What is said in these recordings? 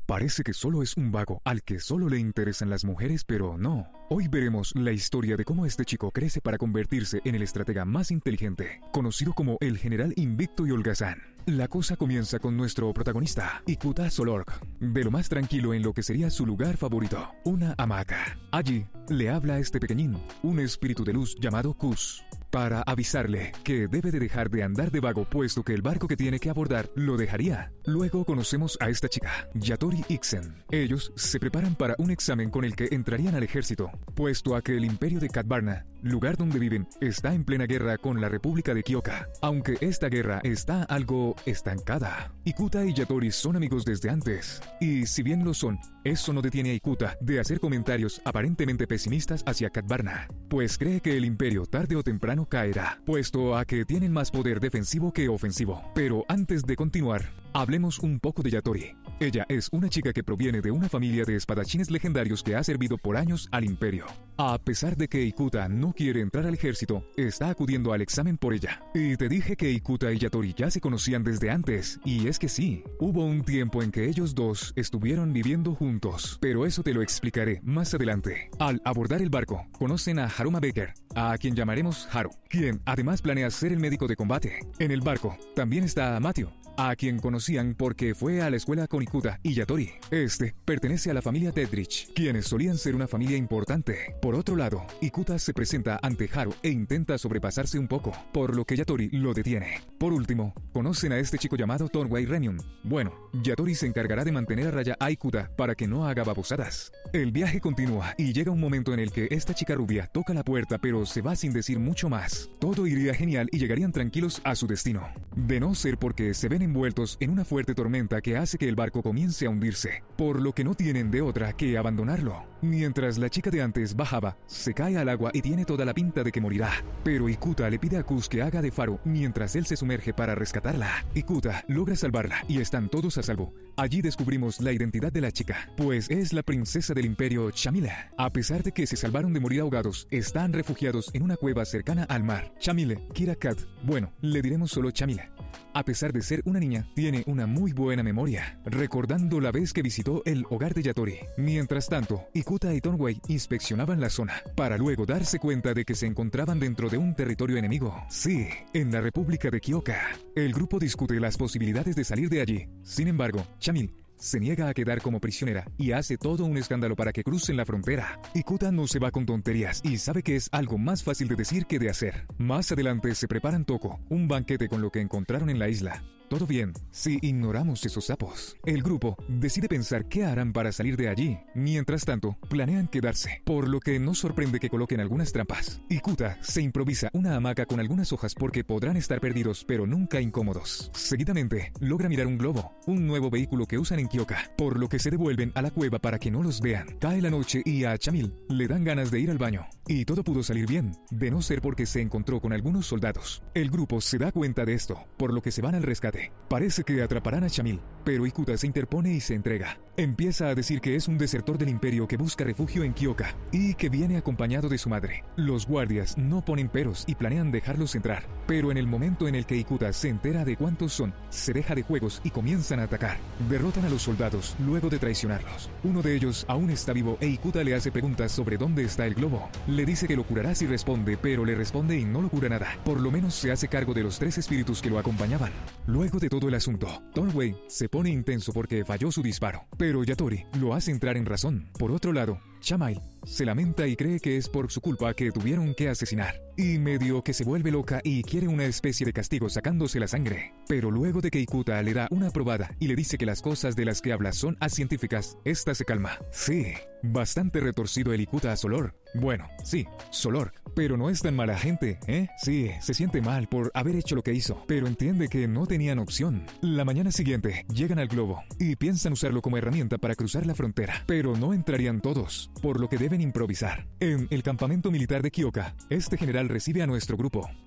Parece que solo es un vago al que solo le interesan las mujeres, pero no. Hoy veremos la historia de cómo este chico crece para convertirse en el estratega más inteligente, conocido como el general invicto y holgazán. La cosa comienza con nuestro protagonista, Ikuta Solorg, de lo más tranquilo en lo que sería su lugar favorito, una hamaca. Allí le habla a este pequeñín, un espíritu de luz llamado Kus, para avisarle que debe de dejar de andar de vago, puesto que el barco que tiene que abordar lo dejaría. Luego conocemos a esta chica, Yatori Ixen. Ellos se preparan para un examen con el que entrarían al ejército, puesto a que el imperio de Katbarna, lugar donde viven, está en plena guerra con la República de Kyoka, aunque esta guerra está algo estancada. Ikuta y Yatori son amigos desde antes, y si bien lo son, eso no detiene a Ikuta de hacer comentarios aparentemente pesimistas hacia Katbarna, pues cree que el imperio tarde o temprano caerá, puesto a que tienen más poder defensivo que ofensivo. Pero antes de continuar, hablemos un poco de Yatori. Ella es una chica que proviene de una familia de espadachines legendarios que ha servido por años al imperio. A pesar de que Ikuta no quiere entrar al ejército, está acudiendo al examen por ella. Y te dije que Ikuta y Yatori ya se conocían desde antes, y es que sí, hubo un tiempo en que ellos dos estuvieron viviendo juntos, pero eso te lo explicaré más adelante. Al abordar el barco, conocen a Haruma Baker, a quien llamaremos Haru, quien además planea ser el médico de combate. En el barco también está Matthew, a quien conocían porque fue a la escuela con Ikuta y Yatori. Este pertenece a la familia Tedrich, quienes solían ser una familia importante. Por otro lado, Ikuta se presenta ante Haru e intenta sobrepasarse un poco, por lo que Yatori lo detiene. Por último, conocen a este chico llamado Torway Reunion. Bueno, Yatori se encargará de mantener a raya a Ikuta para que no haga babosadas. El viaje continúa y llega un momento en el que esta chica rubia toca la puerta, pero se va sin decir mucho más. Todo iría genial y llegarían tranquilos a su destino, de no ser porque se ven envueltos en una fuerte tormenta que hace que el barco comience a hundirse, por lo que no tienen de otra que abandonarlo. Mientras la chica de antes bajaba, se cae al agua y tiene toda la pinta de que morirá, pero Ikuta le pide a Kus que haga de faro mientras él se sumerge para rescatarla. Ikuta logra salvarla y están todos a salvo. Allí descubrimos la identidad de la chica, pues es la princesa del imperio Chamila. A pesar de que se salvaron de morir ahogados, están refugiados en una cueva cercana al mar. Chamile, Kira Kat, bueno, le diremos solo Chamila. A pesar de ser una niña, tiene una muy buena memoria, recordando la vez que visitó el hogar de Yatori. Mientras tanto, Ikuta y Torway inspeccionaban la zona, para luego darse cuenta de que se encontraban dentro de un territorio enemigo. Sí, en la República de Kyoka. El grupo discute las posibilidades de salir de allí. Sin embargo, Chamil se niega a quedar como prisionera y hace todo un escándalo para que crucen la frontera. Ikuta no se va con tonterías y sabe que es algo más fácil de decir que de hacer. Más adelante se preparan toko, un banquete con lo que encontraron en la isla. Todo bien, si ignoramos esos sapos. El grupo decide pensar qué harán para salir de allí. Mientras tanto, planean quedarse, por lo que no sorprende que coloquen algunas trampas. Ikuta se improvisa una hamaca con algunas hojas porque podrán estar perdidos, pero nunca incómodos. Seguidamente, logra mirar un globo, un nuevo vehículo que usan en Kyoka, por lo que se devuelven a la cueva para que no los vean. Cae la noche y a Chamil le dan ganas de ir al baño. Y todo pudo salir bien, de no ser porque se encontró con algunos soldados. El grupo se da cuenta de esto, por lo que se van al rescate. Parece que atraparán a Chamil, pero Ikuta se interpone y se entrega. Empieza a decir que es un desertor del imperio que busca refugio en Kyoka y que viene acompañado de su madre. Los guardias no ponen peros y planean dejarlos entrar, pero en el momento en el que Ikuta se entera de cuántos son, se deja de juegos y comienzan a atacar. Derrotan a los soldados luego de traicionarlos. Uno de ellos aún está vivo e Ikuta le hace preguntas sobre dónde está el globo. Le dice que lo curará si responde, pero le responde y no lo cura nada. Por lo menos se hace cargo de los 3 espíritus que lo acompañaban. Luego de todo el asunto, Torway se pone intenso porque falló su disparo, pero Yatori lo hace entrar en razón. Por otro lado, Chamail se lamenta y cree que es por su culpa que tuvieron que asesinar, y medio que se vuelve loca y quiere una especie de castigo sacándose la sangre. Pero luego de que Ikuta le da una probada y le dice que las cosas de las que habla son acientíficas, esta se calma. Sí, bastante retorcido el Ikuta a Solorg. Bueno, sí, Solorg, pero no es tan mala gente, ¿eh? Sí, se siente mal por haber hecho lo que hizo, pero entiende que no tenían opción. La mañana siguiente, llegan al globo y piensan usarlo como herramienta para cruzar la frontera, pero no entrarían todos, por lo que deben improvisar. En el campamento militar de Kyoka, este general recibe a nuestro grupo.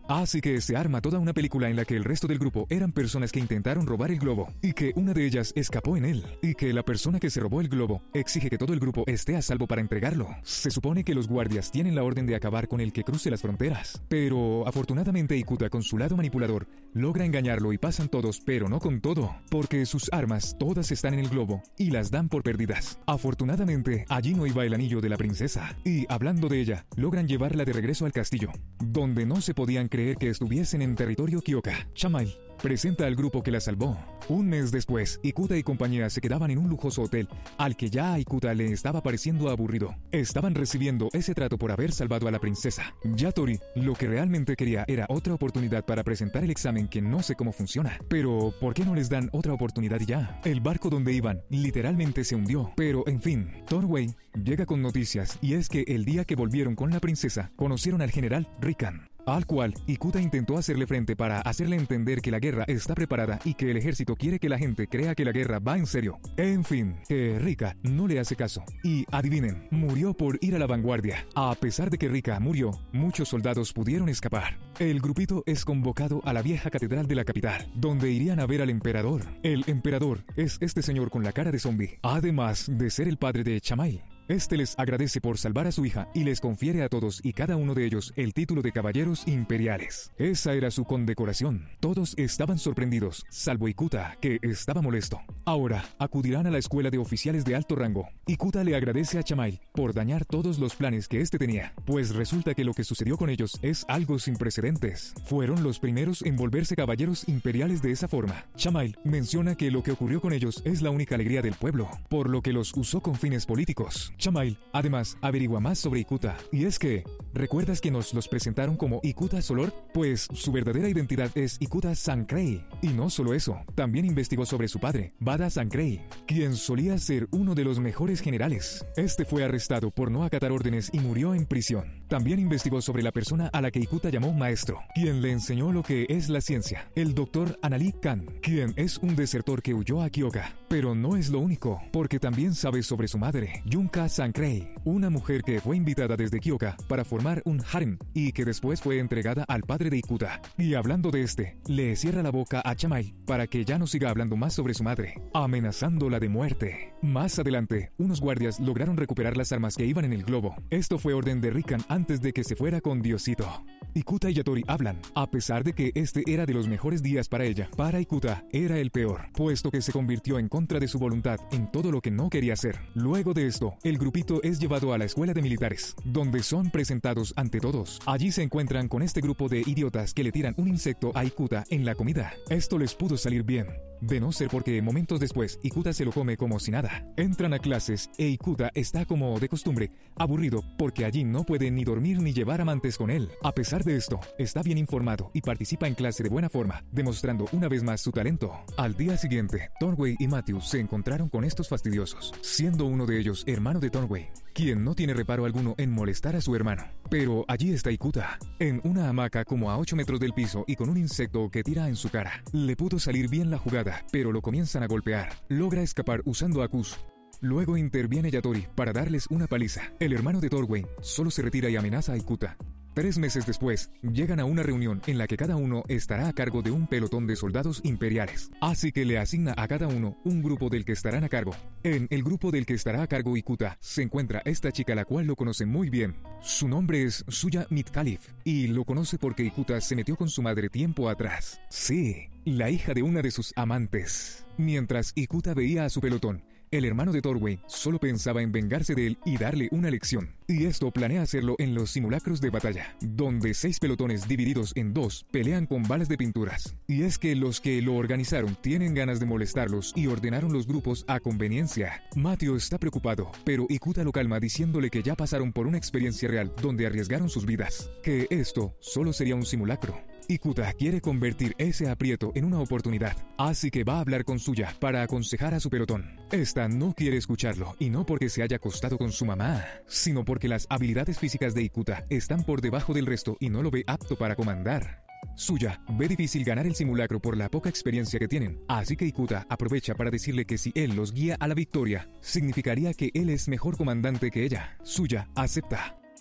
Así que se arma toda una película en la que el resto del grupo eran personas que intentaron robar el globo y que una de ellas escapó en él y que la persona que se robó el globo exige que todo el grupo esté a salvo para entregarlo. Se supone que los guardias tienen la orden de acabar con el que cruce las fronteras, pero afortunadamente Ikuta con su lado manipulador logra engañarlo y pasan todos, pero no con todo, porque sus armas todas están en el globo y las dan por perdidas. Afortunadamente allí no iba el anillo de la princesa y hablando de ella logran llevarla de regreso al castillo, donde no se podían creer que estuviesen en territorio Kyoka. Chamail presenta al grupo que la salvó. Un mes después, Ikuta y compañía se quedaban en un lujoso hotel al que ya a Ikuta le estaba pareciendo aburrido. Estaban recibiendo ese trato por haber salvado a la princesa. Yatori lo que realmente quería era otra oportunidad para presentar el examen que no sé cómo funciona. Pero, ¿por qué no les dan otra oportunidad y ya? El barco donde iban literalmente se hundió. Pero, en fin, Torway llega con noticias y es que el día que volvieron con la princesa, conocieron al general Rikan, al cual Ikuta intentó hacerle frente para hacerle entender que la guerra está preparada y que el ejército quiere que la gente crea que la guerra va en serio. En fin, que Rika no le hace caso. Y adivinen, murió por ir a la vanguardia. A pesar de que Rika murió, muchos soldados pudieron escapar. El grupito es convocado a la vieja catedral de la capital, donde irían a ver al emperador. El emperador es este señor con la cara de zombie, además de ser el padre de Chamail. Este les agradece por salvar a su hija y les confiere a todos y cada uno de ellos el título de caballeros imperiales. Esa era su condecoración. Todos estaban sorprendidos, salvo Ikuta, que estaba molesto. Ahora acudirán a la escuela de oficiales de alto rango. Ikuta le agradece a Chamail por dañar todos los planes que este tenía, pues resulta que lo que sucedió con ellos es algo sin precedentes. Fueron los primeros en volverse caballeros imperiales de esa forma. Chamail menciona que lo que ocurrió con ellos es la única alegría del pueblo, por lo que los usó con fines políticos. Chamail, además, averigua más sobre Ikuta, y es que, ¿recuerdas que nos los presentaron como Ikuta Solor? Pues su verdadera identidad es Ikuta Sankei. Y no solo eso, también investigó sobre su padre, Bada Sankei, quien solía ser uno de los mejores generales. Este fue arrestado por no acatar órdenes y murió en prisión. También investigó sobre la persona a la que Ikuta llamó maestro, quien le enseñó lo que es la ciencia, el doctor Anali Kan, quien es un desertor que huyó a Kyoka. Pero no es lo único, porque también sabe sobre su madre, Yunka Sankei, una mujer que fue invitada desde Kyoka para formar un harem y que después fue entregada al padre de Ikuta. Y hablando de este, le cierra la boca a Chamail para que ya no siga hablando más sobre su madre, amenazándola de muerte. Más adelante, unos guardias lograron recuperar las armas que iban en el globo. Esto fue orden de Rikan antes de que se fuera con Diosito. Ikuta y Yatori hablan, a pesar de que este era de los mejores días para ella. Para Ikuta era el peor, puesto que se convirtió en contra de su voluntad en todo lo que no quería hacer. Luego de esto, el grupito es llevado a la escuela de militares, donde son presentados ante todos. Allí se encuentran con este grupo de idiotas que le tiran un insecto a Ikuta en la comida. Esto les pudo salir bien, de no ser porque momentos después Ikuta se lo come como si nada. Entran a clases e Ikuta está como de costumbre, aburrido porque allí no puede ni dormir ni llevar amantes con él. A pesar de esto, está bien informado y participa en clase de buena forma, demostrando una vez más su talento. Al día siguiente, Torway y Matthew se encontraron con estos fastidiosos, siendo uno de ellos hermano de Torway, quien no tiene reparo alguno en molestar a su hermano. Pero allí está Ikuta, en una hamaca como a 8 metros del piso y con un insecto que tira en su cara. Le pudo salir bien la jugada, pero lo comienzan a golpear. Logra escapar usando a Kus. Luego interviene Yatori para darles una paliza. El hermano de Torway solo se retira y amenaza a Ikuta. 3 meses después, llegan a una reunión en la que cada uno estará a cargo de un pelotón de soldados imperiales. Así que le asigna a cada uno un grupo del que estarán a cargo. En el grupo del que estará a cargo Ikuta se encuentra esta chica la cual lo conoce muy bien. Su nombre es Suya Mitkalif y lo conoce porque Ikuta se metió con su madre tiempo atrás. Sí, la hija de una de sus amantes. Mientras Ikuta veía a su pelotón, el hermano de Torway solo pensaba en vengarse de él y darle una lección. Y esto planea hacerlo en los simulacros de batalla, donde 6 pelotones divididos en 2 pelean con balas de pinturas. Y es que los que lo organizaron tienen ganas de molestarlos y ordenaron los grupos a conveniencia. Matthew está preocupado, pero Ikuta lo calma diciéndole que ya pasaron por una experiencia real donde arriesgaron sus vidas, que esto solo sería un simulacro. Ikuta quiere convertir ese aprieto en una oportunidad, así que va a hablar con Suya para aconsejar a su pelotón. Esta no quiere escucharlo, y no porque se haya acostado con su mamá, sino porque las habilidades físicas de Ikuta están por debajo del resto y no lo ve apto para comandar. Suya ve difícil ganar el simulacro por la poca experiencia que tienen, así que Ikuta aprovecha para decirle que si él los guía a la victoria, significaría que él es mejor comandante que ella. Suya acepta.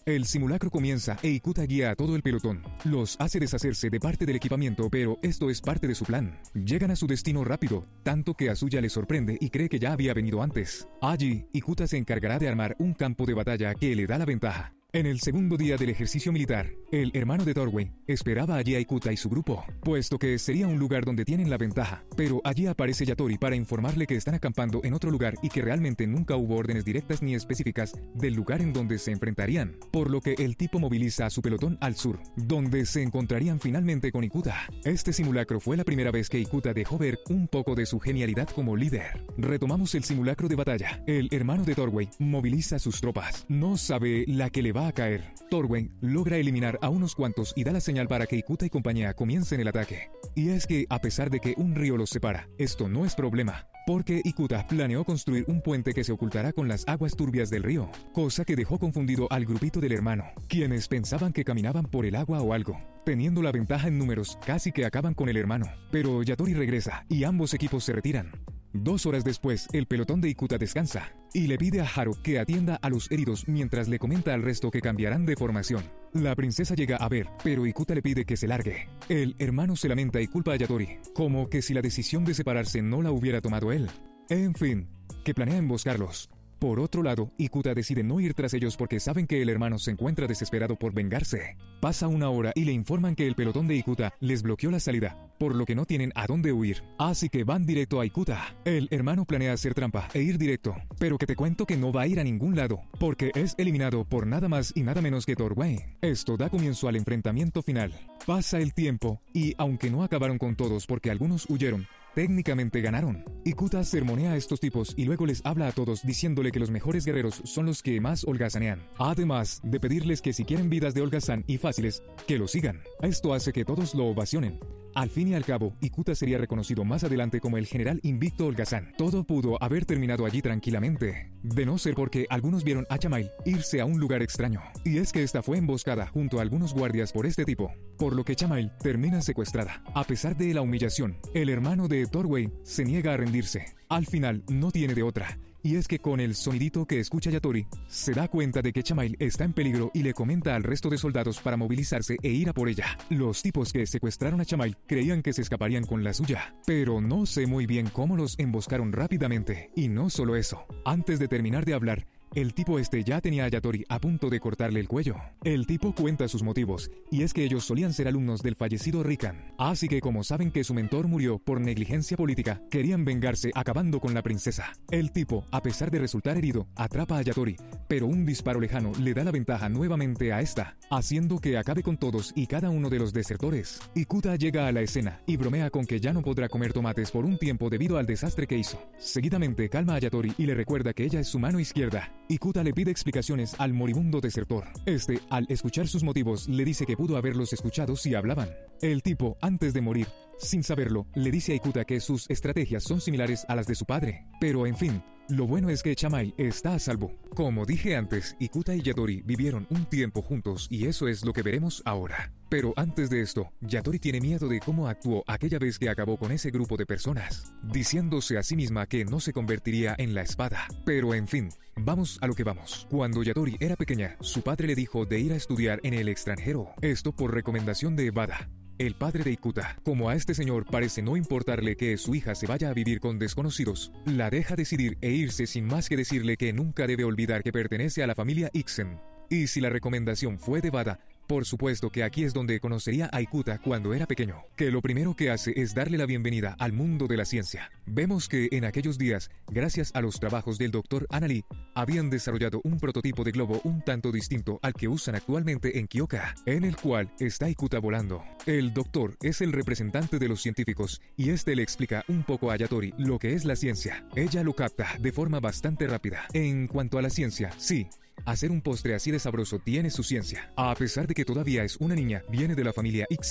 El simulacro comienza e Ikuta guía a todo el pelotón. Los hace deshacerse de parte del equipamiento, pero esto es parte de su plan. Llegan a su destino rápido, tanto que Asuya le sorprende y cree que ya había venido antes. Allí, Ikuta se encargará de armar un campo de batalla que le da la ventaja. En el segundo día del ejercicio militar, el hermano de Torway esperaba allí a Ikuta y su grupo, puesto que sería un lugar donde tienen la ventaja, pero allí aparece Yatori para informarle que están acampando en otro lugar y que realmente nunca hubo órdenes directas ni específicas del lugar en donde se enfrentarían, por lo que el tipo moviliza a su pelotón al sur, donde se encontrarían finalmente con Ikuta. Este simulacro fue la primera vez que Ikuta dejó ver un poco de su genialidad como líder. Retomamos el simulacro de batalla. El hermano de Torway moviliza sus tropas. No sabe la que le va a caer. Torway logra eliminar a unos cuantos y da la señal para que Ikuta y compañía comiencen el ataque. Y es que, a pesar de que un río los separa, esto no es problema, porque Ikuta planeó construir un puente que se ocultará con las aguas turbias del río, cosa que dejó confundido al grupito del hermano, quienes pensaban que caminaban por el agua o algo. Teniendo la ventaja en números, casi que acaban con el hermano, pero Yatori regresa y ambos equipos se retiran. 2 horas después, el pelotón de Ikuta descansa y le pide a Haru que atienda a los heridos mientras le comenta al resto que cambiarán de formación. La princesa llega a ver, pero Ikuta le pide que se largue. El hermano se lamenta y culpa a Yatori, como que si la decisión de separarse no la hubiera tomado él. En fin, que planea emboscarlos. Por otro lado, Ikuta decide no ir tras ellos porque saben que el hermano se encuentra desesperado por vengarse. Pasa 1 hora y le informan que el pelotón de Ikuta les bloqueó la salida, por lo que no tienen a dónde huir. Así que van directo a Ikuta. El hermano planea hacer trampa e ir directo, pero que te cuento que no va a ir a ningún lado, porque es eliminado por nada más y nada menos que Torway. Esto da comienzo al enfrentamiento final. Pasa el tiempo y, aunque no acabaron con todos porque algunos huyeron, técnicamente ganaron. Ikuta sermonea a estos tipos y luego les habla a todos diciéndole que los mejores guerreros son los que más holgazanean. Además de pedirles que si quieren vidas de holgazán y fáciles, que lo sigan. Esto hace que todos lo ovacionen. Al fin y al cabo, Ikuta sería reconocido más adelante como el general invicto holgazán. Todo pudo haber terminado allí tranquilamente, de no ser porque algunos vieron a Chamail irse a un lugar extraño. Y es que esta fue emboscada junto a algunos guardias por este tipo, por lo que Chamail termina secuestrada. A pesar de la humillación, el hermano de Torway se niega a rendirse. Al final, no tiene de otra. Y es que con el sonidito que escucha Yatori, se da cuenta de que Chamail está en peligro y le comenta al resto de soldados para movilizarse e ir a por ella. Los tipos que secuestraron a Chamail creían que se escaparían con la suya, pero no sé muy bien cómo los emboscaron rápidamente. Y no solo eso, antes de terminar de hablar, el tipo ya tenía a Yatori a punto de cortarle el cuello. El tipo cuenta sus motivos, y es que ellos solían ser alumnos del fallecido Rikan. Así que como saben que su mentor murió por negligencia política, querían vengarse acabando con la princesa. El tipo, a pesar de resultar herido, atrapa a Yatori, pero un disparo lejano le da la ventaja nuevamente a esta, haciendo que acabe con todos y cada uno de los desertores. Ikuta llega a la escena y bromea con que ya no podrá comer tomates por un tiempo debido al desastre que hizo. Seguidamente calma a Yatori y le recuerda que ella es su mano izquierda. Ikuta le pide explicaciones al moribundo desertor. Al escuchar sus motivos, le dice que pudo haberlos escuchado si hablaban. El tipo, antes de morir, sin saberlo, le dice a Ikuta que sus estrategias son similares a las de su padre. Pero en fin, lo bueno es que Chamail está a salvo. Como dije antes, Ikuta y Yatori vivieron un tiempo juntos y eso es lo que veremos ahora. Pero antes de esto, Yatori tiene miedo de cómo actuó aquella vez que acabó con ese grupo de personas, diciéndose a sí misma que no se convertiría en la espada. Pero en fin, vamos a lo que vamos. Cuando Yatori era pequeña, su padre le dijo de ir a estudiar en el extranjero. Esto por recomendación de Bada, el padre de Ikuta. Como a este señor parece no importarle que su hija se vaya a vivir con desconocidos, la deja decidir e irse sin más que decirle que nunca debe olvidar que pertenece a la familia Iksen. Y si la recomendación fue de Bada, por supuesto que aquí es donde conocería a Ikuta cuando era pequeño, que lo primero que hace es darle la bienvenida al mundo de la ciencia. Vemos que en aquellos días, gracias a los trabajos del Dr. Anali, habían desarrollado un prototipo de globo un tanto distinto al que usan actualmente en Kyoka, en el cual está Ikuta volando. El doctor es el representante de los científicos y le explica un poco a Yatori lo que es la ciencia. Ella lo capta de forma bastante rápida. En cuanto a la ciencia, sí, hacer un postre así de sabroso tiene su ciencia. A pesar de que todavía es una niña, viene de la familia Iksen.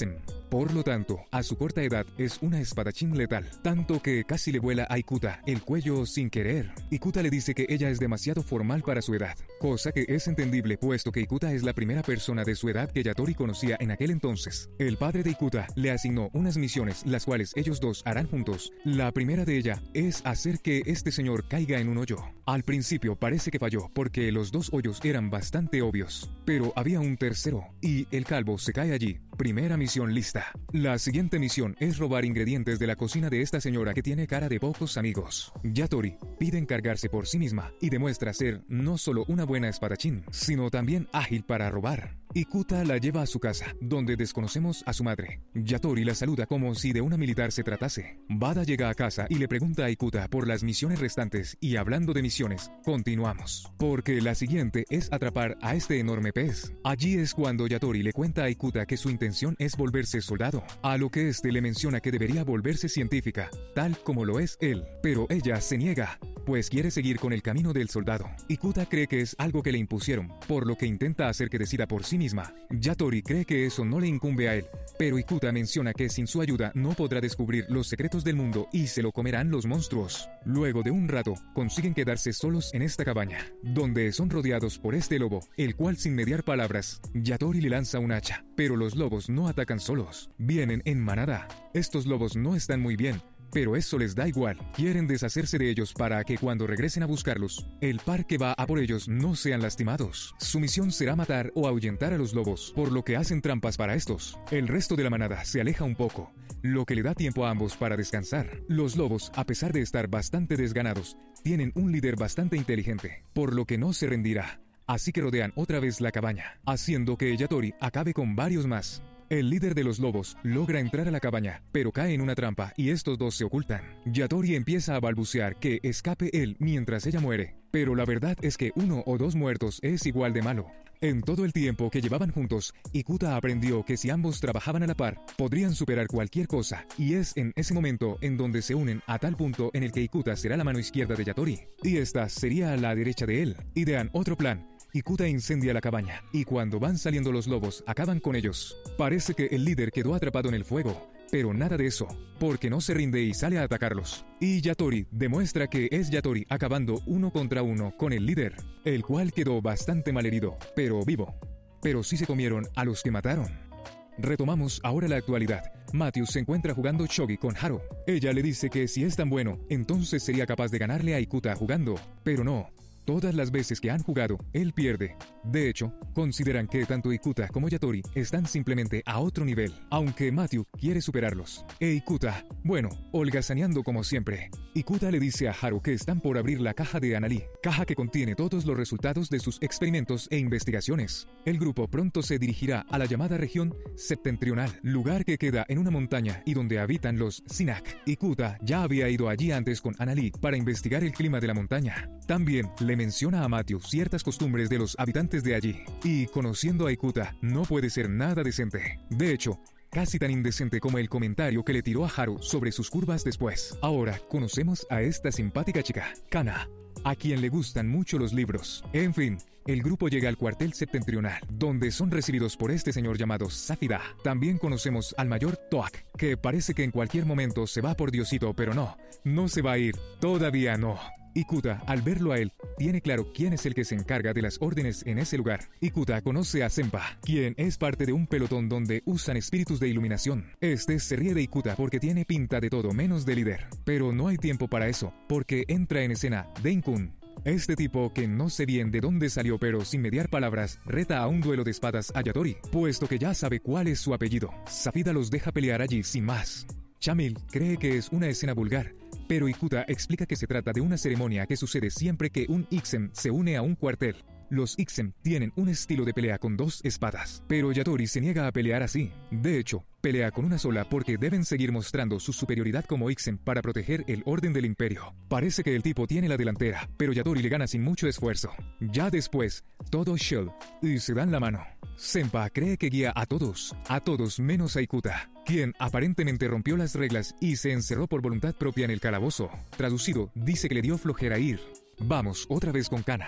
Por lo tanto, a su corta edad es una espadachín letal, tanto que casi le vuela a Ikuta el cuello sin querer. Ikuta le dice que ella es demasiado formal para su edad, cosa que es entendible puesto que Ikuta es la primera persona de su edad que Yatori conocía en aquel entonces. El padre de Ikuta le asignó unas misiones las cuales ellos dos harán juntos. La primera de ella es hacer que este señor caiga en un hoyo. Al principio parece que falló porque los dos hoyos eran bastante obvios, pero había un tercero y el calvo se cae allí. Primera misión lista. La siguiente misión es robar ingredientes de la cocina de esta señora que tiene cara de pocos amigos. Yatori pide encargarse por sí misma y demuestra ser no solo una buena espadachín, sino también ágil para robar. Ikuta la lleva a su casa, donde desconocemos a su madre. Yatori la saluda como si de una militar se tratase. Bada llega a casa y le pregunta a Ikuta por las misiones restantes y hablando de misiones, continuamos. Porque la siguiente es atrapar a este enorme pez. Allí es cuando Yatori le cuenta a Ikuta que su intención es volverse soldado, a lo que este le menciona que debería volverse científica, tal como lo es él. Pero ella se niega, pues quiere seguir con el camino del soldado. Ikuta cree que es algo que le impusieron, por lo que intenta hacer que decida por sí misma. Yatori cree que eso no le incumbe a él, pero Ikuta menciona que sin su ayuda no podrá descubrir los secretos del mundo y se lo comerán los monstruos. Luego de un rato, consiguen quedarse solos en esta cabaña, donde son rodeados por este lobo, el cual sin mediar palabras, Yatori le lanza un hacha, pero los lobos no atacan solos, vienen en manada. Estos lobos no están muy bien, pero eso les da igual. Quieren deshacerse de ellos para que cuando regresen a buscarlos, el par que va a por ellos no sean lastimados. Su misión será matar o ahuyentar a los lobos, por lo que hacen trampas para estos. El resto de la manada se aleja un poco, lo que le da tiempo a ambos para descansar. Los lobos, a pesar de estar bastante desganados, tienen un líder bastante inteligente, por lo que no se rendirá. Así que rodean otra vez la cabaña, haciendo que Yatori acabe con varios más. El líder de los lobos logra entrar a la cabaña, pero cae en una trampa y estos dos se ocultan. Yatori empieza a balbucear que escape él mientras ella muere, pero la verdad es que uno o dos muertos es igual de malo. En todo el tiempo que llevaban juntos, Ikuta aprendió que si ambos trabajaban a la par, podrían superar cualquier cosa, y es en ese momento en donde se unen a tal punto en el que Ikuta será la mano izquierda de Yatori, y esta sería la derecha de él. Idean otro plan. Ikuta incendia la cabaña, y cuando van saliendo los lobos, acaban con ellos. Parece que el líder quedó atrapado en el fuego, pero nada de eso, porque no se rinde y sale a atacarlos. Y Yatori demuestra que es Yatori acabando uno contra uno con el líder, el cual quedó bastante malherido, pero vivo. Pero sí se comieron a los que mataron. Retomamos ahora la actualidad. Matthew se encuentra jugando shogi con Haru. Ella le dice que si es tan bueno, entonces sería capaz de ganarle a Ikuta jugando, pero no. Todas las veces que han jugado, él pierde. De hecho, consideran que tanto Ikuta como Yatori están simplemente a otro nivel, aunque Matthew quiere superarlos. Ikuta, bueno, holgazaneando como siempre. Ikuta le dice a Haru que están por abrir la caja de Anali, caja que contiene todos los resultados de sus experimentos e investigaciones. El grupo pronto se dirigirá a la llamada región septentrional, lugar que queda en una montaña y donde habitan los Sinak. Ikuta ya había ido allí antes con Anali para investigar el clima de la montaña. También le menciona a Matthew ciertas costumbres de los habitantes de allí, y conociendo a Ikuta, no puede ser nada decente. De hecho, casi tan indecente como el comentario que le tiró a Haru sobre sus curvas después. Ahora conocemos a esta simpática chica, Kana, a quien le gustan mucho los libros. En fin, el grupo llega al cuartel septentrional, donde son recibidos por este señor llamado Safida. También conocemos al mayor Toak, que parece que en cualquier momento se va por Diosito, pero no se va a ir, todavía no. Ikuta, al verlo a él, tiene claro quién es el que se encarga de las órdenes en ese lugar. Ikuta conoce a Senpa, quien es parte de un pelotón donde usan espíritus de iluminación. Este se ríe de Ikuta porque tiene pinta de todo menos de líder. Pero no hay tiempo para eso, porque entra en escena Dein-kun. Este tipo, que no sé bien de dónde salió pero sin mediar palabras, reta a un duelo de espadas a Yatori, puesto que ya sabe cuál es su apellido. Safida los deja pelear allí sin más. Chamil cree que es una escena vulgar, pero Ikuta explica que se trata de una ceremonia que sucede siempre que un Ixem se une a un cuartel. Los Ixem tienen un estilo de pelea con dos espadas, pero Yatori se niega a pelear así. De hecho, pelea con una sola porque deben seguir mostrando su superioridad como Ixem para proteger el orden del imperio. Parece que el tipo tiene la delantera, pero Yatori le gana sin mucho esfuerzo. Ya después, todo chill, y se dan la mano. Senpa cree que guía a todos menos a Ikuta, quien aparentemente rompió las reglas y se encerró por voluntad propia en el calabozo. Traducido, dice que le dio flojera ir. Vamos otra vez con Kana.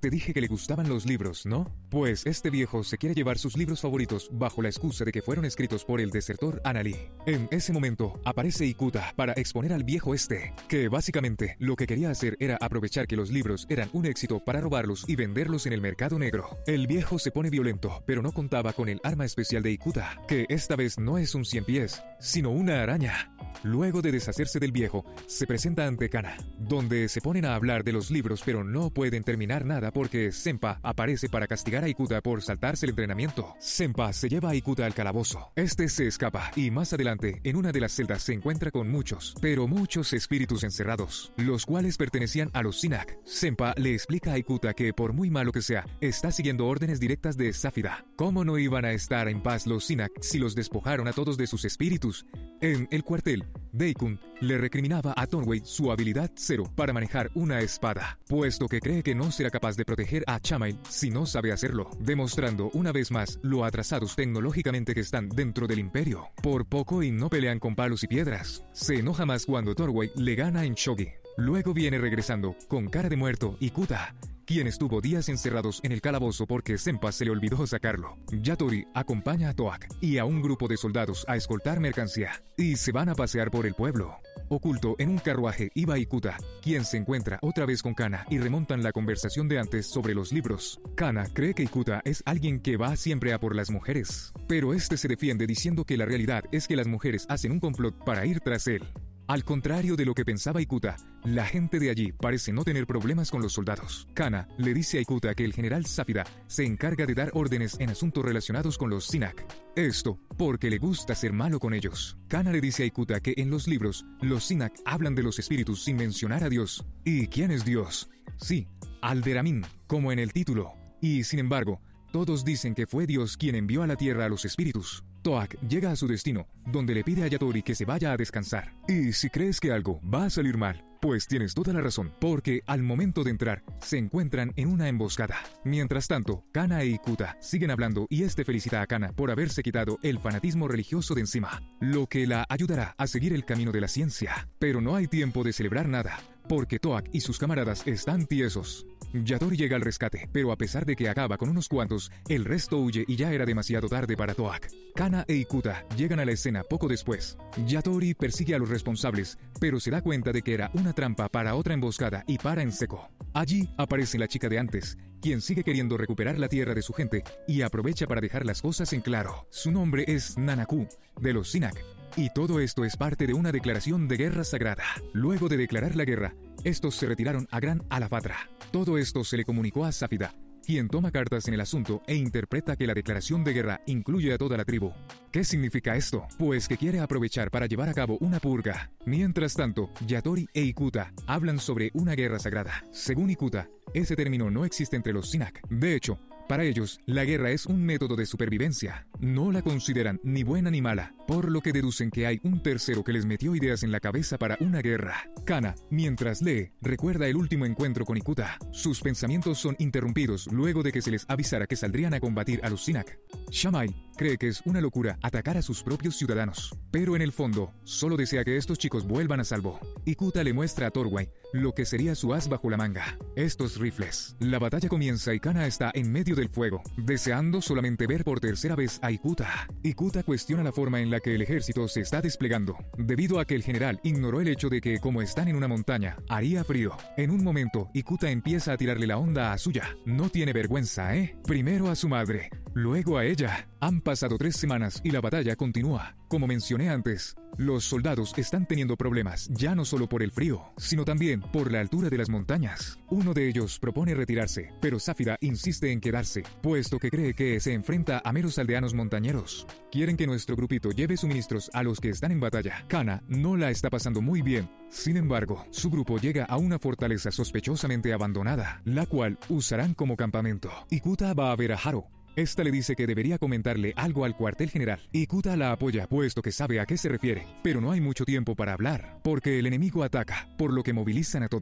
Te dije que le gustaban los libros, ¿no? Pues este viejo se quiere llevar sus libros favoritos bajo la excusa de que fueron escritos por el desertor Anali. En ese momento aparece Ikuta para exponer al viejo que básicamente lo que quería hacer era aprovechar que los libros eran un éxito para robarlos y venderlos en el mercado negro. El viejo se pone violento, pero no contaba con el arma especial de Ikuta, que esta vez no es un 100 pies, sino una araña. Luego de deshacerse del viejo, se presenta ante Kana, donde se ponen a hablar de los libros pero no pueden terminar nada porque Senpa aparece para castigar a Ikuta por saltarse el entrenamiento. Senpa se lleva a Ikuta al calabozo. Este se escapa y más adelante, en una de las celdas se encuentra con muchos espíritus encerrados, los cuales pertenecían a los Sinak. Senpa le explica a Ikuta que por muy malo que sea, está siguiendo órdenes directas de Safida. ¿Cómo no iban a estar en paz los Sinak si los despojaron a todos de sus espíritus? En el cuartel, Deikun le recriminaba a Torway su habilidad 0 para manejar una espada, puesto que cree que no será capaz de proteger a Chamail si no sabe hacerlo, demostrando una vez más lo atrasados tecnológicamente que están dentro del imperio. Por poco y no pelean con palos y piedras. Se enoja más cuando Torway le gana en shogi. Luego viene regresando, con cara de muerto, Ikuta, quien estuvo días encerrados en el calabozo porque Senpa se le olvidó sacarlo. Yatori acompaña a Toak y a un grupo de soldados a escoltar mercancía, y se van a pasear por el pueblo. Oculto en un carruaje iba Ikuta, quien se encuentra otra vez con Kana y remontan la conversación de antes sobre los libros. Kana cree que Ikuta es alguien que va siempre a por las mujeres, pero este se defiende diciendo que la realidad es que las mujeres hacen un complot para ir tras él. Al contrario de lo que pensaba Ikuta, la gente de allí parece no tener problemas con los soldados. Kana le dice a Ikuta que el general Safida se encarga de dar órdenes en asuntos relacionados con los Sinak. Esto porque le gusta ser malo con ellos. Kana le dice a Ikuta que en los libros, los Sinak hablan de los espíritus sin mencionar a Dios. ¿Y quién es Dios? Sí, Alderamin, como en el título. Y sin embargo, todos dicen que fue Dios quien envió a la tierra a los espíritus. Toak llega a su destino, donde le pide a Yatori que se vaya a descansar. Y si crees que algo va a salir mal, pues tienes toda la razón, porque al momento de entrar, se encuentran en una emboscada. Mientras tanto, Kana e Ikuta siguen hablando y felicita a Kana por haberse quitado el fanatismo religioso de encima, lo que la ayudará a seguir el camino de la ciencia. Pero no hay tiempo de celebrar nada, porque Toak y sus camaradas están tiesos. Yatori llega al rescate, pero a pesar de que acaba con unos cuantos, el resto huye y ya era demasiado tarde para Toak. Kana e Ikuta llegan a la escena poco después. Yatori persigue a los responsables, pero se da cuenta de que era una trampa para otra emboscada y para en seco. Allí aparece la chica de antes, quien sigue queriendo recuperar la tierra de su gente y aprovecha para dejar las cosas en claro. Su nombre es Nanaku, de los Sinak. Y todo esto es parte de una declaración de guerra sagrada. Luego de declarar la guerra, estos se retiraron a Gran Alafatra. Todo esto se le comunicó a Safida, quien toma cartas en el asunto e interpreta que la declaración de guerra incluye a toda la tribu. ¿Qué significa esto? Pues que quiere aprovechar para llevar a cabo una purga. Mientras tanto, Yatori e Ikuta hablan sobre una guerra sagrada. Según Ikuta, ese término no existe entre los Sinak. De hecho, para ellos, la guerra es un método de supervivencia. No la consideran ni buena ni mala, por lo que deducen que hay un tercero que les metió ideas en la cabeza para una guerra. Kana, mientras lee, recuerda el último encuentro con Ikuta. Sus pensamientos son interrumpidos luego de que se les avisara que saldrían a combatir a los Sinak. Chamail cree que es una locura atacar a sus propios ciudadanos, pero en el fondo, solo desea que estos chicos vuelvan a salvo. Ikuta le muestra a Torway lo que sería su as bajo la manga: estos rifles. La batalla comienza y Kana está en medio del fuego, deseando solamente ver por tercera vez a Ikuta. Ikuta cuestiona la forma en la que el ejército se está desplegando, debido a que el general ignoró el hecho de que, como están en una montaña, haría frío. En un momento, Ikuta empieza a tirarle la onda a Suya. No tiene vergüenza, ¿eh? Primero a su madre, luego a ella. Han pasado 3 semanas y la batalla continúa. Como mencioné antes, los soldados están teniendo problemas, ya no solo por el frío, sino también por la altura de las montañas. Uno de ellos propone retirarse, pero Safida insiste en quedarse, puesto que cree que se enfrenta a meros aldeanos montañeros. Quieren que nuestro grupito lleve suministros a los que están en batalla. Kana no la está pasando muy bien. Sin embargo, su grupo llega a una fortaleza sospechosamente abandonada, la cual usarán como campamento. Ikuta va a ver a Haro. Esta le dice que debería comentarle algo al cuartel general. Ikuta la apoya, puesto que sabe a qué se refiere, pero no hay mucho tiempo para hablar, porque el enemigo ataca, por lo que movilizan a todos.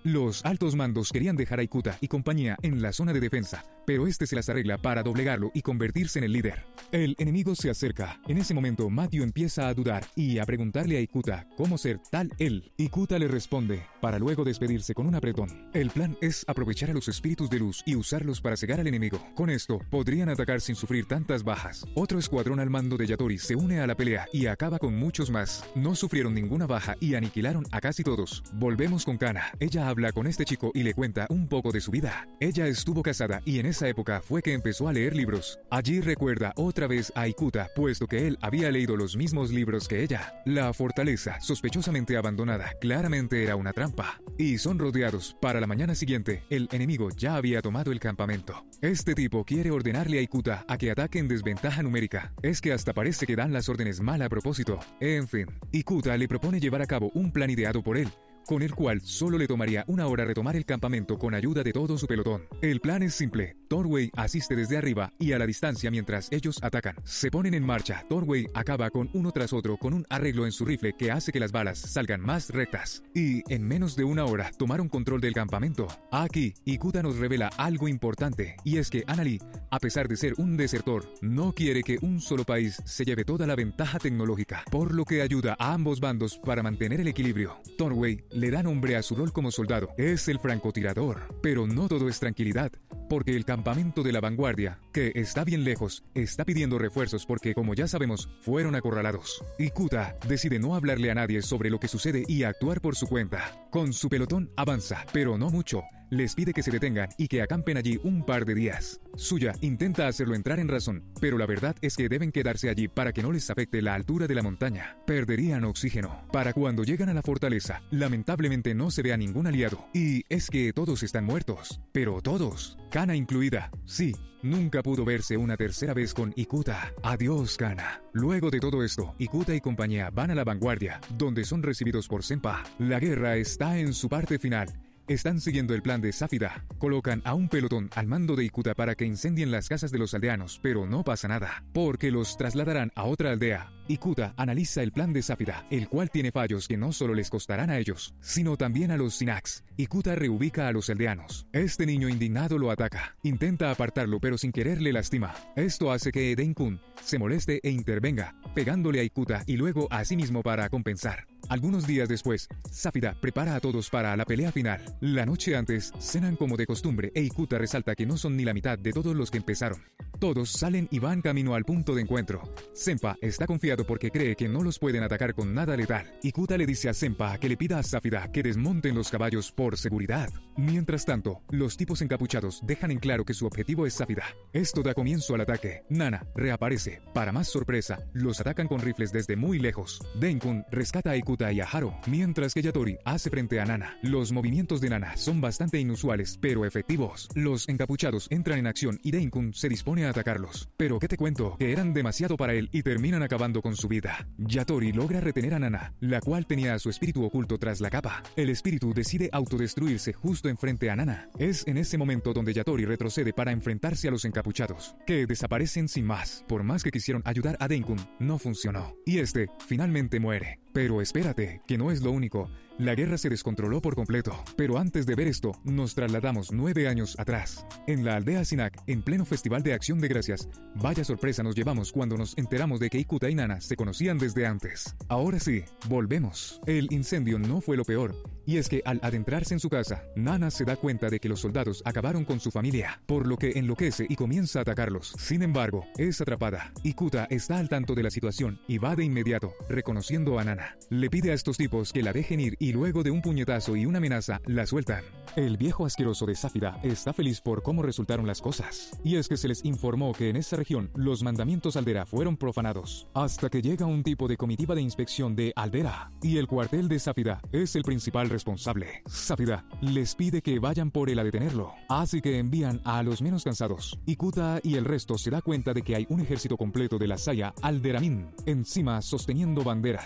Los altos mandos querían dejar a Ikuta y compañía en la zona de defensa, pero este se las arregla para doblegarlo y convertirse en el líder. El enemigo se acerca. En ese momento Matthew empieza a dudar y a preguntarle a Ikuta cómo ser tal él. Ikuta le responde, para luego despedirse con un apretón. El plan es aprovechar a los espíritus de luz y usarlos para cegar al enemigo. Con esto, podrían atacar sin sufrir tantas bajas. Otro escuadrón al mando de Yatori se une a la pelea y acaba con muchos más. No sufrieron ninguna baja y aniquilaron a casi todos. Volvemos con Kana. Ella habla con este chico y le cuenta un poco de su vida. Ella estuvo casada y en esa época fue que empezó a leer libros. Allí recuerda otra vez a Ikuta, puesto que él había leído los mismos libros que ella. La fortaleza, sospechosamente abandonada, claramente era una trampa. Y son rodeados. Para la mañana siguiente, el enemigo ya había tomado el campamento. Este tipo quiere ordenarle a Ikuta a que ataque en desventaja numérica. Es que hasta parece que dan las órdenes mal a propósito. En fin, Ikuta le propone llevar a cabo un plan ideado por él, con el cual solo le tomaría una hora retomar el campamento con ayuda de todo su pelotón. El plan es simple. Torway asiste desde arriba y a la distancia mientras ellos atacan. Se ponen en marcha. Torway acaba con uno tras otro con un arreglo en su rifle que hace que las balas salgan más rectas. Y en menos de una hora tomaron control del campamento. Aquí, Ikuta nos revela algo importante, y es que Anali, a pesar de ser un desertor, no quiere que un solo país se lleve toda la ventaja tecnológica, por lo que ayuda a ambos bandos para mantener el equilibrio. Torway le da nombre a su rol como soldado. Es el francotirador. Pero no todo es tranquilidad, porque el campamento de la vanguardia, que está bien lejos, está pidiendo refuerzos porque, como ya sabemos, fueron acorralados. Ikuta decide no hablarle a nadie sobre lo que sucede y actuar por su cuenta. Con su pelotón avanza, pero no mucho. Les pide que se detengan y que acampen allí un par de días. Suya intenta hacerlo entrar en razón, pero la verdad es que deben quedarse allí para que no les afecte la altura de la montaña. Perderían oxígeno. Para cuando llegan a la fortaleza, lamentablemente no se ve a ningún aliado. Y es que todos están muertos. Pero todos. Kana incluida. Sí. Nunca pudo verse una tercera vez con Ikuta. Adiós, Kana. Luego de todo esto, Ikuta y compañía van a la vanguardia, donde son recibidos por Senpa. La guerra está en su parte final. Están siguiendo el plan de Sáfida. Colocan a un pelotón al mando de Ikuta para que incendien las casas de los aldeanos, pero no pasa nada, porque los trasladarán a otra aldea. Ikuta analiza el plan de Sáfida, el cual tiene fallos que no solo les costarán a ellos, sino también a los Sinaks. Ikuta reubica a los aldeanos. Este niño indignado lo ataca. Intenta apartarlo, pero sin querer le lastima. Esto hace que Dein-kun se moleste e intervenga, pegándole a Ikuta y luego a sí mismo para compensar. Algunos días después, Sáfida prepara a todos para la pelea final. La noche antes, cenan como de costumbre e Ikuta resalta que no son ni la mitad de todos los que empezaron. Todos salen y van camino al punto de encuentro. Senpa está confiado porque cree que no los pueden atacar con nada letal. Ikuta le dice a Senpa que le pida a Sáfida que desmonten los caballos por seguridad. Mientras tanto, los tipos encapuchados dejan en claro que su objetivo es Sáfida. Esto da comienzo al ataque. Nana reaparece. Para más sorpresa, los atacan con rifles desde muy lejos. Dein-kun rescata a Ikuta y a Haro, mientras que Yatori hace frente a Nana. Los movimientos de Nana son bastante inusuales, pero efectivos. Los encapuchados entran en acción y Dein-kun se dispone a atacarlos. Pero ¿qué te cuento? Que eran demasiado para él y terminan acabando con su vida. Yatori logra retener a Nana, la cual tenía a su espíritu oculto tras la capa. El espíritu decide autodestruirse justo enfrente a Nana. Es en ese momento donde Yatori retrocede para enfrentarse a los encapuchados, que desaparecen sin más. Por más que quisieron ayudar a Dein-kun, no funcionó. Y este finalmente muere. Pero espérate, que no es lo único. La guerra se descontroló por completo. Pero antes de ver esto, nos trasladamos 9 años atrás. En la aldea Sinak, en pleno Festival de Acción de Gracias, vaya sorpresa nos llevamos cuando nos enteramos de que Ikuta y Nana se conocían desde antes. Ahora sí, volvemos. El incendio no fue lo peor. Y es que al adentrarse en su casa, Nana se da cuenta de que los soldados acabaron con su familia, por lo que enloquece y comienza a atacarlos. Sin embargo, es atrapada. Ikuta está al tanto de la situación y va de inmediato, reconociendo a Nana. Le pide a estos tipos que la dejen ir y luego de un puñetazo y una amenaza, la sueltan. El viejo asqueroso de Sáfida está feliz por cómo resultaron las cosas. Y es que se les informó que en esa región los mandamientos Aldera fueron profanados. Hasta que llega un tipo de comitiva de inspección de Aldera. Y el cuartel de Sáfida es el principal responsable. Sáfida les pide que vayan por él a detenerlo. Así que envían a los menos cansados. Ikuta y el resto se da cuenta de que hay un ejército completo de la Saya Alderamin encima sosteniendo banderas.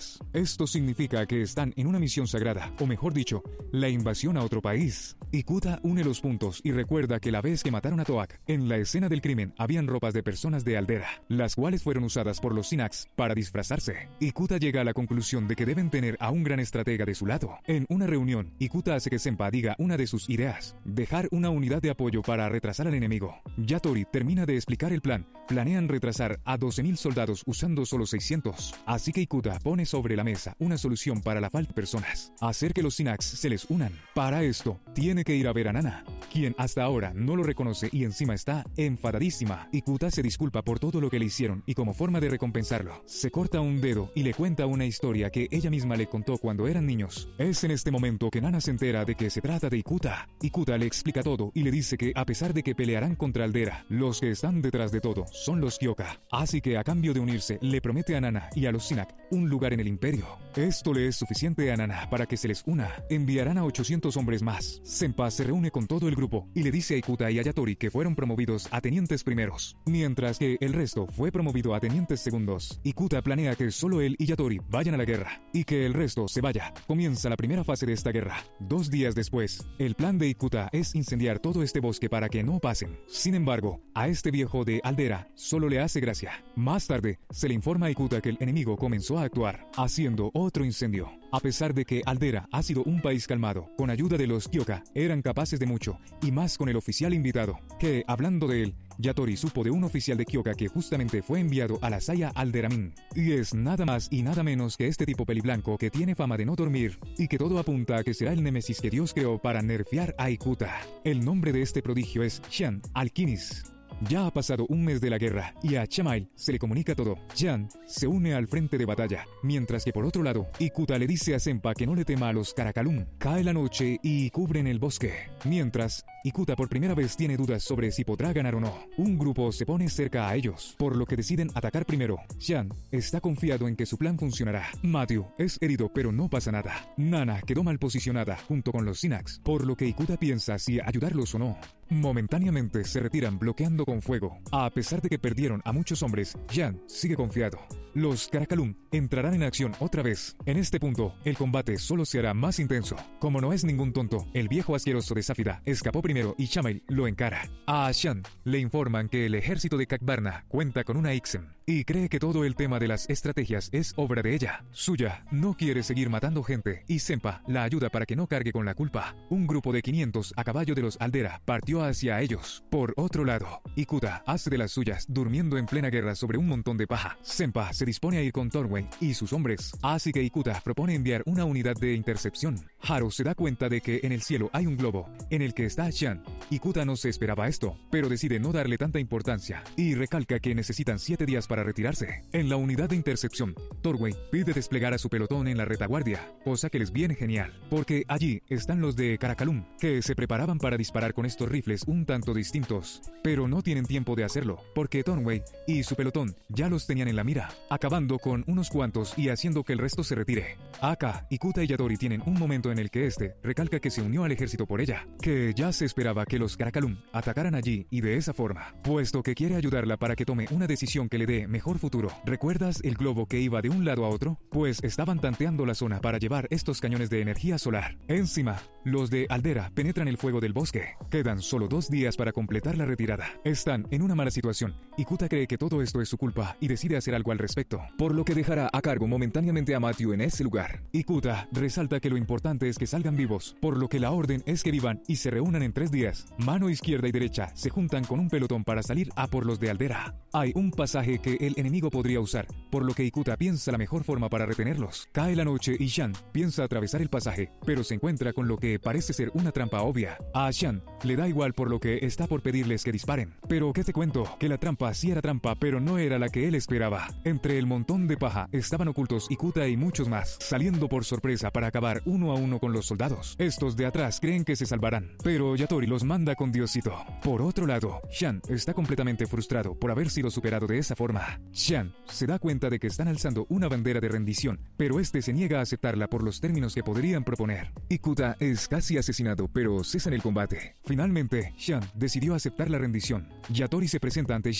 Esto significa que están en una misión sagrada, o mejor dicho, la invasión a otro país. Ikuta une los puntos y recuerda que la vez que mataron a Toak, en la escena del crimen habían ropas de personas de Aldera, las cuales fueron usadas por los Synax para disfrazarse. Ikuta llega a la conclusión de que deben tener a un gran estratega de su lado. En una reunión, Ikuta hace que Senpa diga una de sus ideas: dejar una unidad de apoyo para retrasar al enemigo. Yatori termina de explicar el plan. Planean retrasar a 12.000 soldados usando solo 600. Así que Ikuta pone sobre la mesa una solución para la falta de personas: hacer que los Synax se les unan. Para esto, tiene que ir a ver a Nana, quien hasta ahora no lo reconoce y encima está enfadadísima. Ikuta se disculpa por todo lo que le hicieron y como forma de recompensarlo, se corta un dedo y le cuenta una historia que ella misma le contó cuando eran niños. Es en este momento que Nana se entera de que se trata de Ikuta. Ikuta le explica todo y le dice que a pesar de que pelearán contra Aldera, los que están detrás de todo son los Kyoka. Así que a cambio de unirse, le promete a Nana y a los Synax un lugar en el imperio. Esto le es suficiente a Nana para que se les una. Enviarán a 800 hombres más. Senpa se reúne con todo el grupo y le dice a Ikuta y a Yatori que fueron promovidos a tenientes primeros, mientras que el resto fue promovido a tenientes segundos. Ikuta planea que solo él y Yatori vayan a la guerra y que el resto se vaya. Comienza la primera fase de esta guerra. 2 días después, el plan de Ikuta es incendiar todo este bosque para que no pasen. Sin embargo, a este viejo de Aldera solo le hace gracia. Más tarde, se le informa a Ikuta que el enemigo comenzó a actuar, haciendo otro incendio. A pesar de que Aldera ha sido un país calmado, con ayuda de los Kyoka, eran capaces de mucho, y más con el oficial invitado, que, hablando de él, Yatori supo de un oficial de Kyoka que justamente fue enviado a la Saya Alderamin. Y es nada más y nada menos que este tipo peliblanco que tiene fama de no dormir, y que todo apunta a que será el némesis que Dios creó para nerfear a Ikuta. El nombre de este prodigio es Xian Alquinis. Ya ha pasado un mes de la guerra y a Chamail se le comunica todo. Jan se une al frente de batalla, mientras que por otro lado, Ikuta le dice a Senpa que no le tema a los Carakalum. Cae la noche y cubren el bosque. Mientras, Ikuta por primera vez tiene dudas sobre si podrá ganar o no. Un grupo se pone cerca a ellos, por lo que deciden atacar primero. Jan está confiado en que su plan funcionará. Matthew es herido pero no pasa nada. Nana quedó mal posicionada junto con los Synax, por lo que Ikuta piensa si ayudarlos o no. Momentáneamente se retiran bloqueando con fuego. A pesar de que perdieron a muchos hombres, Jan sigue confiado. Los Carakalum entrarán en acción otra vez. En este punto, el combate solo se hará más intenso. Como no es ningún tonto, el viejo asqueroso de Sáfida escapó primero y Chamail lo encara. A Shan le informan que el ejército de Kakbarna cuenta con una Ixen y cree que todo el tema de las estrategias es obra de ella. Suya no quiere seguir matando gente y Senpa la ayuda para que no cargue con la culpa. Un grupo de 500 a caballo de los Aldera partió hacia ellos. Por otro lado, Ikuta hace de las suyas durmiendo en plena guerra sobre un montón de paja. Senpa se dispone a ir con Thornway y sus hombres, así que Ikuta propone enviar una unidad de intercepción. Haru se da cuenta de que en el cielo hay un globo en el que está Shan. Ikuta no se esperaba esto, pero decide no darle tanta importancia y recalca que necesitan 7 días para retirarse. En la unidad de intercepción, Thornway pide desplegar a su pelotón en la retaguardia, cosa que les viene genial, porque allí están los de Carakalum, que se preparaban para disparar con estos rifles un tanto distintos, pero no tienen tiempo de hacerlo, porque Thornway y su pelotón ya los tenían en la mira, acabando con unos cuantos y haciendo que el resto se retire. Aka, Ikuta y Yatori tienen un momento en el que recalca que se unió al ejército por ella, que ya se esperaba que los Carakalum atacaran allí y de esa forma, puesto que quiere ayudarla para que tome una decisión que le dé mejor futuro. ¿Recuerdas el globo que iba de un lado a otro? Pues estaban tanteando la zona para llevar estos cañones de energía solar. Encima, los de Aldera penetran el fuego del bosque. Quedan solo 2 días para completar la retirada. Están en una mala situación. Ikuta cree que todo esto es su culpa y decide hacer algo al respecto, por lo que dejará a cargo momentáneamente a Matthew en ese lugar. Ikuta resalta que lo importante es que salgan vivos, por lo que la orden es que vivan y se reúnan en 3 días. Mano izquierda y derecha se juntan con un pelotón para salir a por los de Aldera. Hay un pasaje que el enemigo podría usar, por lo que Ikuta piensa la mejor forma para retenerlos. Cae la noche y Shan piensa atravesar el pasaje, pero se encuentra con lo que parece ser una trampa obvia. A Shan le da igual por lo que está por pedirles que disparen. Pero ¿qué te cuento? Que la trampa sí era trampa, pero no era la que él esperaba. Entre el montón de paja estaban ocultos Ikuta y muchos más, saliendo por sorpresa para acabar uno a uno con los soldados. Estos de atrás creen que se salvarán, pero Yatori los manda con Diosito. Por otro lado, Shan está completamente frustrado por haber sido superado de esa forma. Shan se da cuenta de que están alzando una bandera de rendición, pero este se niega a aceptarla por los términos que podrían proponer. Ikuta es casi asesinado, pero cesan el combate. Finalmente, Shan decidió aceptar la rendición. Yatori se presenta ante Shan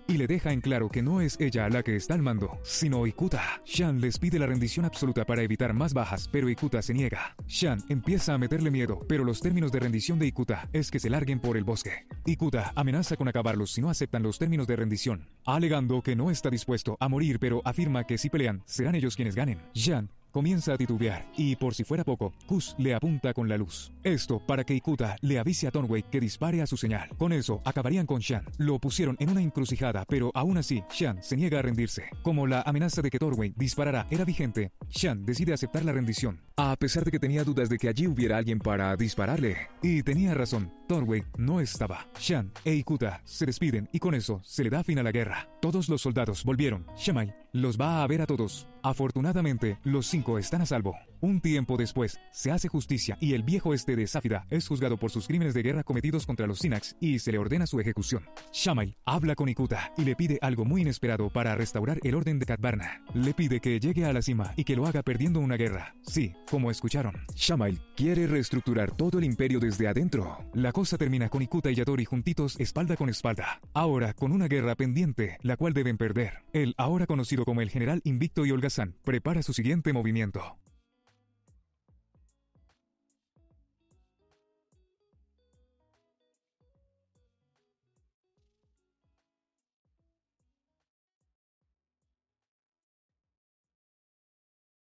y le deja en claro que no es ella la que está al mando, sino Ikuta. Shan les pide la rendición absoluta para evitar más bajas, pero Ikuta se niega. Shan empieza a meterle miedo, pero los términos de rendición de Ikuta es que se larguen por el bosque. Ikuta amenaza con acabarlos si no aceptan los términos de rendición, alegando que no está dispuesto a morir, pero afirma que si pelean, serán ellos quienes ganen. Shan comienza a titubear y, por si fuera poco, Kus le apunta con la luz. Esto para que Ikuta le avise a Tornway que dispare a su señal. Con eso acabarían con Shan. Lo pusieron en una encrucijada, pero aún así Shan se niega a rendirse. Como la amenaza de que Tornway disparará era vigente, Shan decide aceptar la rendición, a pesar de que tenía dudas de que allí hubiera alguien para dispararle. Y tenía razón, Tornway no estaba. Shan e Ikuta se despiden y con eso se le da fin a la guerra. Todos los soldados volvieron. Shamail los va a ver a todos. Afortunadamente, los 5 están a salvo. Un tiempo después, se hace justicia y el viejo de Sáfida es juzgado por sus crímenes de guerra cometidos contra los Synax y se le ordena su ejecución. Shamail habla con Ikuta y le pide algo muy inesperado para restaurar el orden de Katbarna. Le pide que llegue a la cima y que lo haga perdiendo una guerra. Sí, como escucharon. Shamail quiere reestructurar todo el imperio desde adentro. La cosa termina con Ikuta y Yatori juntitos espalda con espalda. Ahora con una guerra pendiente, la cual deben perder. El ahora conocido como el general invicto y holgazán prepara su siguiente movimiento.